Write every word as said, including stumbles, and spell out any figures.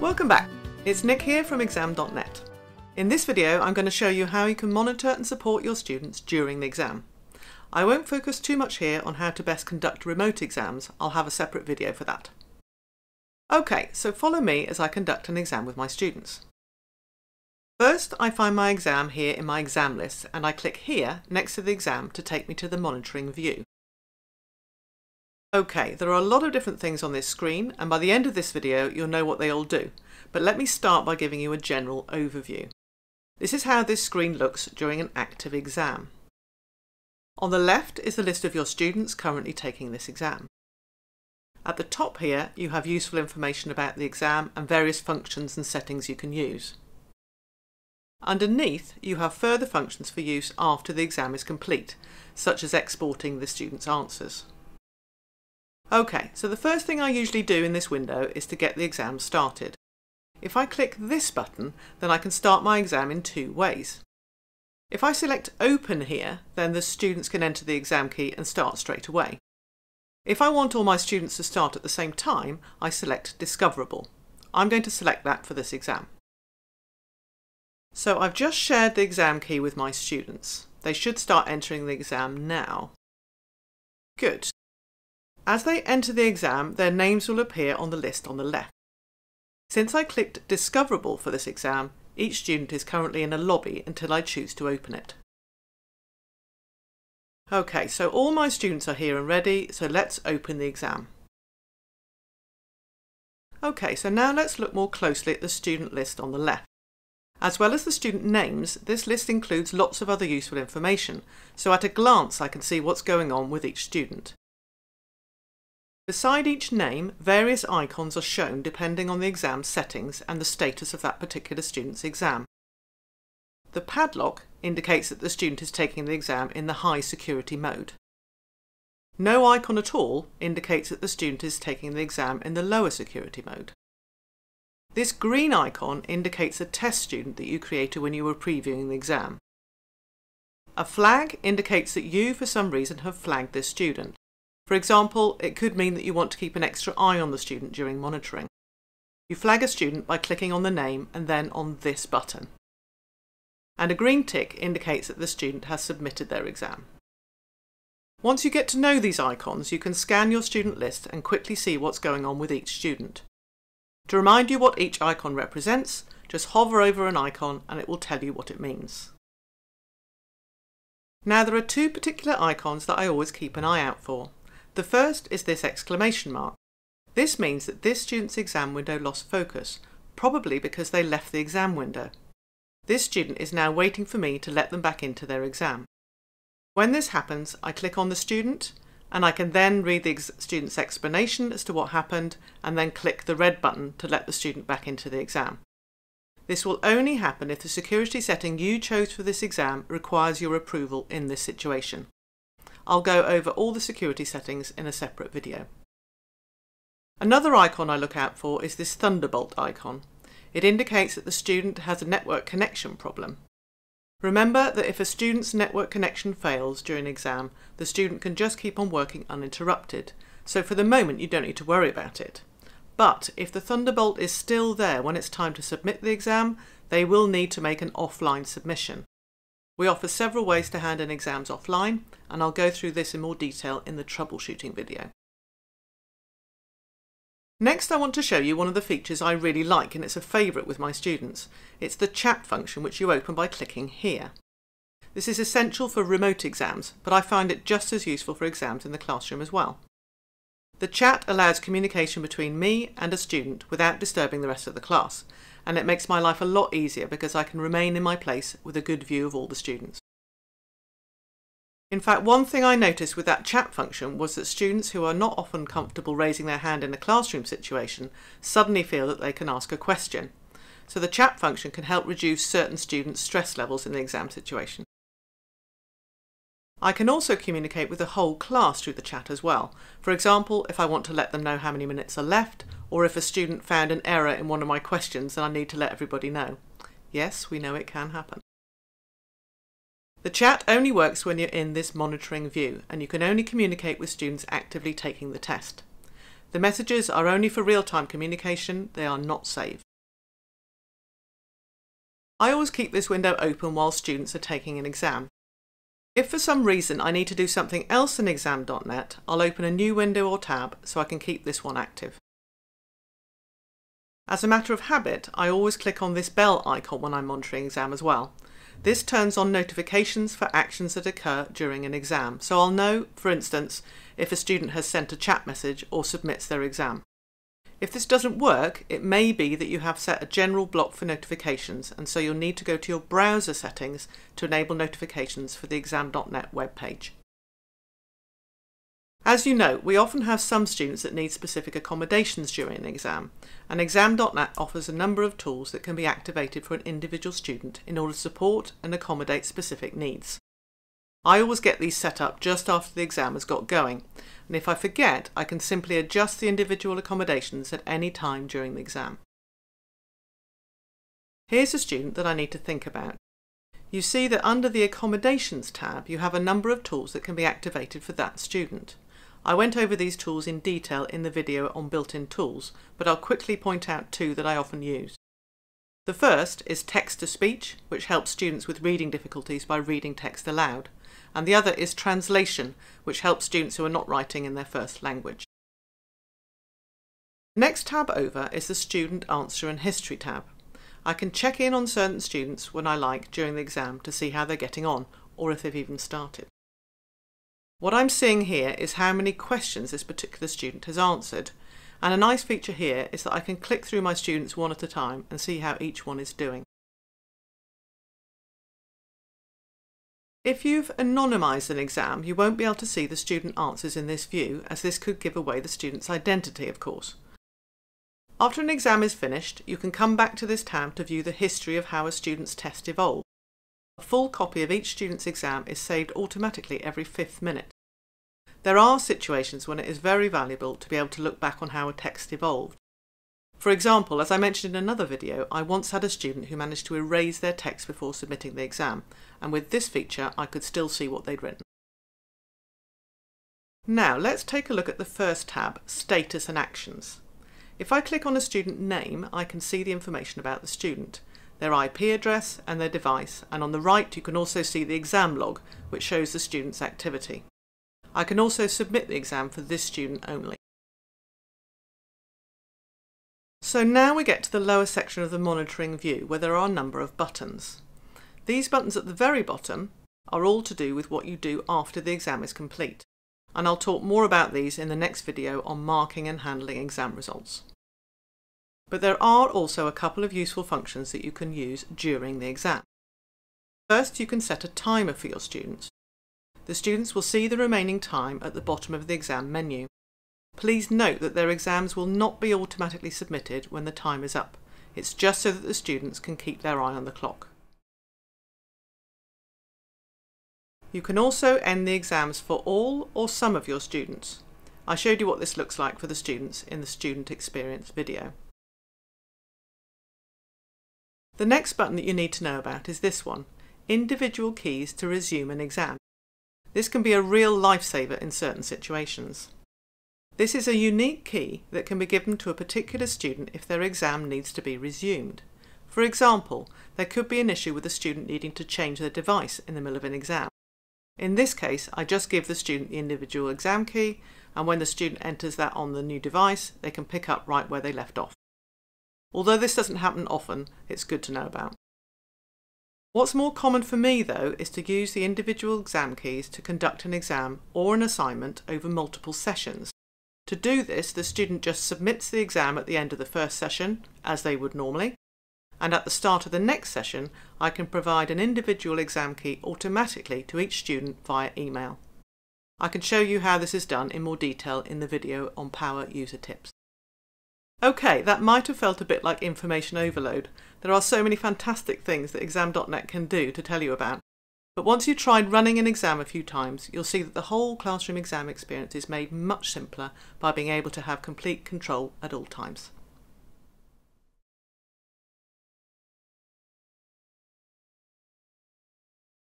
Welcome back. It's Nick here from Exam dot net. In this video I'm going to show you how you can monitor and support your students during the exam. I won't focus too much here on how to best conduct remote exams. I'll have a separate video for that. Okay, so follow me as I conduct an exam with my students. First, I find my exam here in my exam list and I click here next to the exam to take me to the monitoring view. Okay, there are a lot of different things on this screen, and by the end of this video you'll know what they all do, but let me start by giving you a general overview. This is how this screen looks during an active exam. On the left is the list of your students currently taking this exam. At the top here you have useful information about the exam and various functions and settings you can use. Underneath you have further functions for use after the exam is complete, such as exporting the students' answers. Okay, so the first thing I usually do in this window is to get the exam started. If I click this button, then I can start my exam in two ways. If I select Open here, then the students can enter the exam key and start straight away. If I want all my students to start at the same time, I select Discoverable. I'm going to select that for this exam. So I've just shared the exam key with my students. They should start entering the exam now. Good. As they enter the exam, their names will appear on the list on the left. Since I clicked Discoverable for this exam, each student is currently in a lobby until I choose to open it. Okay, so all my students are here and ready, so let's open the exam. Okay, so now let's look more closely at the student list on the left. As well as the student names, this list includes lots of other useful information, so at a glance I can see what's going on with each student. Beside each name, various icons are shown depending on the exam settings and the status of that particular student's exam. The padlock indicates that the student is taking the exam in the high security mode. No icon at all indicates that the student is taking the exam in the lower security mode. This green icon indicates a test student that you created when you were previewing the exam. A flag indicates that you, for some reason, have flagged this student. For example, it could mean that you want to keep an extra eye on the student during monitoring. You flag a student by clicking on the name and then on this button. And a green tick indicates that the student has submitted their exam. Once you get to know these icons, you can scan your student list and quickly see what's going on with each student. To remind you what each icon represents, just hover over an icon and it will tell you what it means. Now there are two particular icons that I always keep an eye out for. The first is this exclamation mark. This means that this student's exam window lost focus, probably because they left the exam window. This student is now waiting for me to let them back into their exam. When this happens, I click on the student and I can then read the ex- student's explanation as to what happened and then click the red button to let the student back into the exam. This will only happen if the security setting you chose for this exam requires your approval in this situation. I'll go over all the security settings in a separate video. Another icon I look out for is this thunderbolt icon. It indicates that the student has a network connection problem. Remember that if a student's network connection fails during an exam, the student can just keep on working uninterrupted, so for the moment you don't need to worry about it. But if the thunderbolt is still there when it's time to submit the exam, they will need to make an offline submission. We offer several ways to hand in exams offline, and I'll go through this in more detail in the troubleshooting video. Next, I want to show you one of the features I really like, and it's a favourite with my students. It's the chat function, which you open by clicking here. This is essential for remote exams, but I find it just as useful for exams in the classroom as well. The chat allows communication between me and a student without disturbing the rest of the class, and it makes my life a lot easier because I can remain in my place with a good view of all the students. In fact, one thing I noticed with that chat function was that students who are not often comfortable raising their hand in a classroom situation suddenly feel that they can ask a question. So the chat function can help reduce certain students' stress levels in the exam situation. I can also communicate with the whole class through the chat as well. For example, if I want to let them know how many minutes are left, or if a student found an error in one of my questions and I need to let everybody know. Yes, we know it can happen. The chat only works when you're in this monitoring view, and you can only communicate with students actively taking the test. The messages are only for real-time communication, they are not saved. I always keep this window open while students are taking an exam. If for some reason I need to do something else in Exam dot net, I'll open a new window or tab so I can keep this one active. As a matter of habit, I always click on this bell icon when I'm monitoring exam as well. This turns on notifications for actions that occur during an exam, so I'll know, for instance, if a student has sent a chat message or submits their exam. If this doesn't work, it may be that you have set a general block for notifications, and so you'll need to go to your browser settings to enable notifications for the Exam dot net webpage. As you know, we often have some students that need specific accommodations during an exam, and Exam dot net offers a number of tools that can be activated for an individual student in order to support and accommodate specific needs. I always get these set up just after the exam has got going, and if I forget, I can simply adjust the individual accommodations at any time during the exam. Here's a student that I need to think about. You see that under the Accommodations tab, you have a number of tools that can be activated for that student. I went over these tools in detail in the video on built-in tools, but I'll quickly point out two that I often use. The first is text-to-speech, which helps students with reading difficulties by reading text aloud, and the other is translation, which helps students who are not writing in their first language. The next tab over is the Student Answer and History tab. I can check in on certain students when I like during the exam to see how they're getting on, or if they've even started. What I'm seeing here is how many questions this particular student has answered, and a nice feature here is that I can click through my students one at a time and see how each one is doing. If you've anonymised an exam, you won't be able to see the student answers in this view, as this could give away the student's identity, of course. After an exam is finished, you can come back to this tab to view the history of how a student's test evolved. A full copy of each student's exam is saved automatically every fifth minute. There are situations when it is very valuable to be able to look back on how a text evolved. For example, as I mentioned in another video, I once had a student who managed to erase their text before submitting the exam, and with this feature I could still see what they'd written. Now let's take a look at the first tab, Status and Actions. If I click on a student name, I can see the information about the student, their I P address and their device, and on the right you can also see the exam log, which shows the student's activity. I can also submit the exam for this student only. So now we get to the lower section of the monitoring view, where there are a number of buttons. These buttons at the very bottom are all to do with what you do after the exam is complete, and I'll talk more about these in the next video on marking and handling exam results. But there are also a couple of useful functions that you can use during the exam. First, you can set a timer for your students. The students will see the remaining time at the bottom of the exam menu. Please note that their exams will not be automatically submitted when the time is up. It's just so that the students can keep their eye on the clock. You can also end the exams for all or some of your students. I showed you what this looks like for the students in the Student Experience video. The next button that you need to know about is this one, Individual Keys to Resume an Exam. This can be a real lifesaver in certain situations. This is a unique key that can be given to a particular student if their exam needs to be resumed. For example, there could be an issue with a student needing to change their device in the middle of an exam. In this case, I just give the student the individual exam key, and when the student enters that on the new device, they can pick up right where they left off. Although this doesn't happen often, it's good to know about. What's more common for me, though, is to use the individual exam keys to conduct an exam or an assignment over multiple sessions. To do this, the student just submits the exam at the end of the first session, as they would normally, and at the start of the next session, I can provide an individual exam key automatically to each student via email. I can show you how this is done in more detail in the video on Power User Tips. Okay, that might have felt a bit like information overload. There are so many fantastic things that Exam dot net can do to tell you about. But once you've tried running an exam a few times, you'll see that the whole classroom exam experience is made much simpler by being able to have complete control at all times.